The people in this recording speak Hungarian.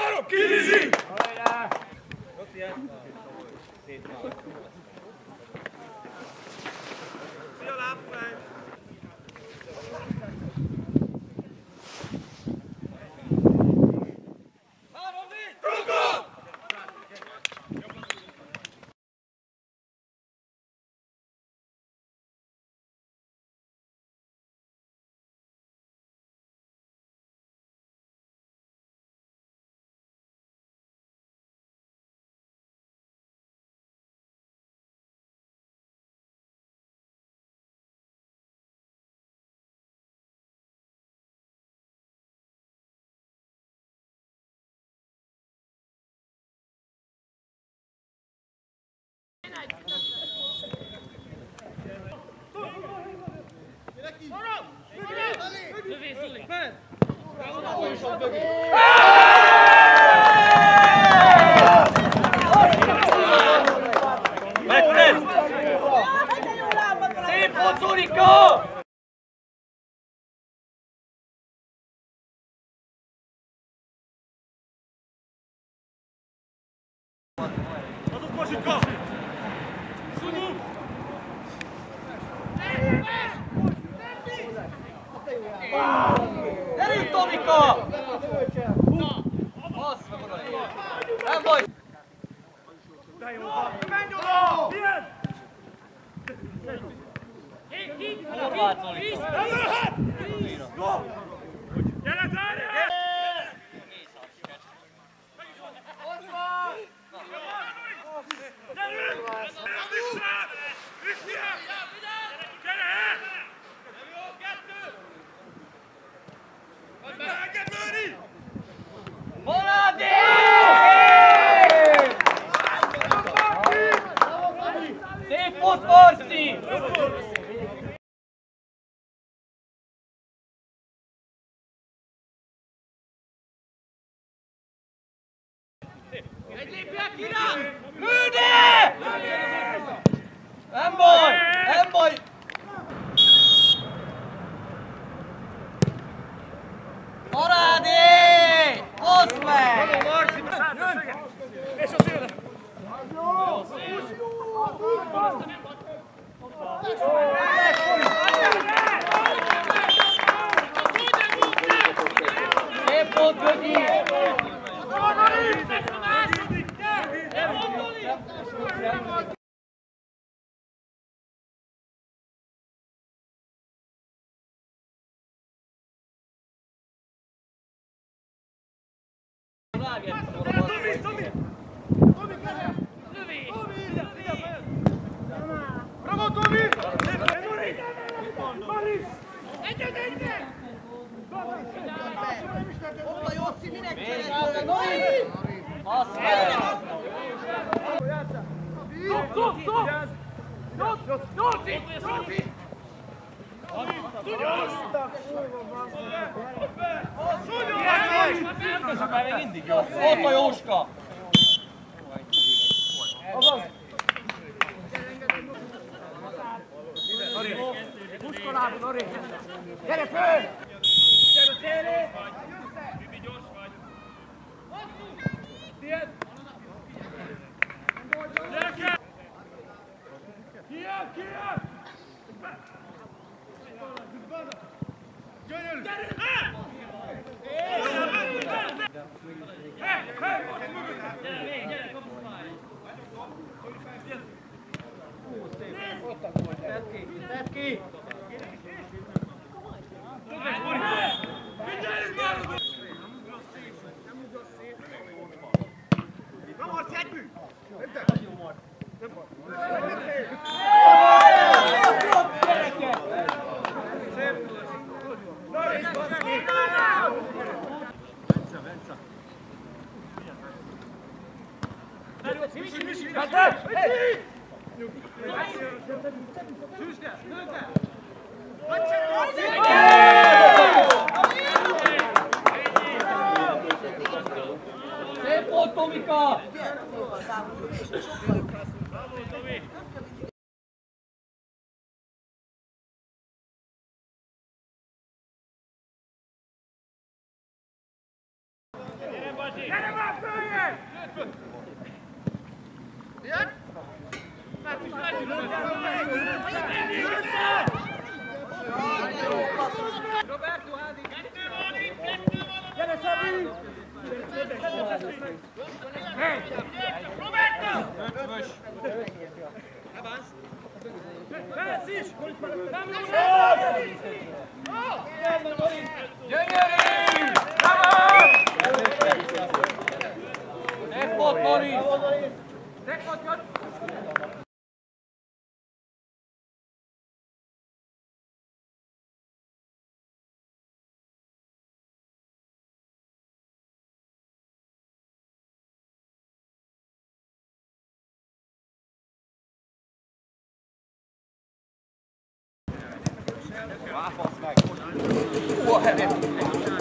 3, Kirisi! Szia, lábfej! Szép volt, Zurika! Azok Masika! Szunyu! Gyerünk, Tomika! Bassz meg oda! Nem baj! Menj oda! Ilyen! Horváth Zoli! Gyere, zárjál! Monadi! Szép volt, Marci! Egy lépjek irány! Lőni! Nem baj! Nem baj! Marádi! Hozd meg! És a szélre! Szép volt, Gögyi! Bravo, Tomi! Hoppa, Jóci, minek Még cserélő? Bassz meg! Még mindig jó! Ott a Jóska! Puskolába, Nori! Gyere föl! Gyere szélé! Bibi, gyors vagy! Tiéd! Gyereke! Kijön, kijön! Gyönyörű! Gyerünk! Gyere, kapuszmáj! Tedd ki! Figyeljünk már! Na, Marci, egy mű! Szép volt, Tomika! Gyere már följön! Roberto, Ádi! Gyere, Szabi! Roberto! Persz is! Nem Gyönyörű! Bravo! Jackpot, Norris! Jackpot, jött! Váfasz meg! Hú, a hevét!